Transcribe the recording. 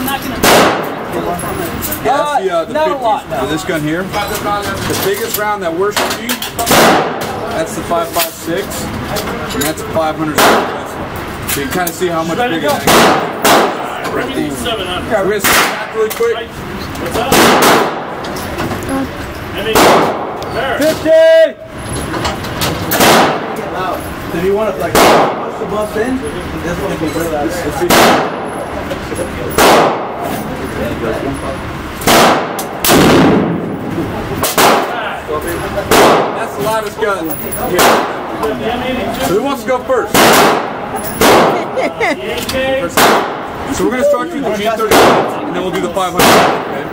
not going to. Yeah, that's the 50s for this gun here. The biggest round that we're shooting, that's the 5.56, and that's a 500. So you can kind of see how much bigger that is. Everything's 700. We're going to step back really quick. What's up? 50! So you want to like push the bus in? This one can go that way. That's the loudest gun here. So who wants to go first? So we're going to start with the G30 and then we'll do the 500. Okay?